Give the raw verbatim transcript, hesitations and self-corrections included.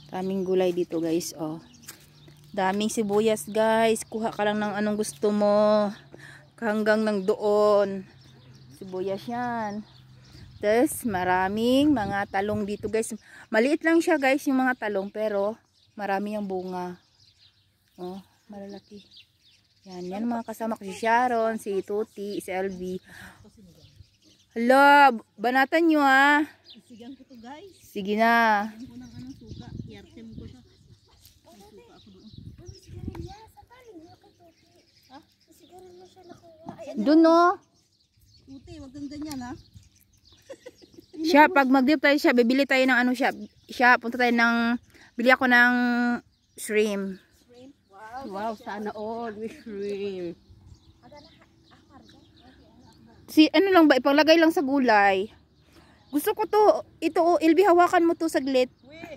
Daming gulay dito guys, oh. Daming sibuyas guys. Kuha ka lang ng anong gusto mo. Hanggang ng doon. Sibuyas yan. Tapos maraming mga talong dito guys. Maliit lang siya guys yung mga talong, pero marami yung bunga. Oh, malalaki. Yan, yan mga kasama ko, si Sharon, si Tuti, si L V. Hala, banatan nyo ha. Isigan ko to guys. Sige na. Isigan ko ng anong suka. Iyartem ko siya. May suka ako doon. Ha? Isigarin mo siya nakuha. Doon no. Tuti, wag kang ganyan ha. Siya, pag mag-dip tayo siya, bibili tayo ng ano siya. Siya, punta tayo ng, bili ako ng shrimp. Shrimp? Wow. Wow, sana all with shrimp. Si, ano lang ba, ipaglagay lang sa gulay. Gusto ko to, ito oh, Ilbi, hawakan mo to saglit. Wait.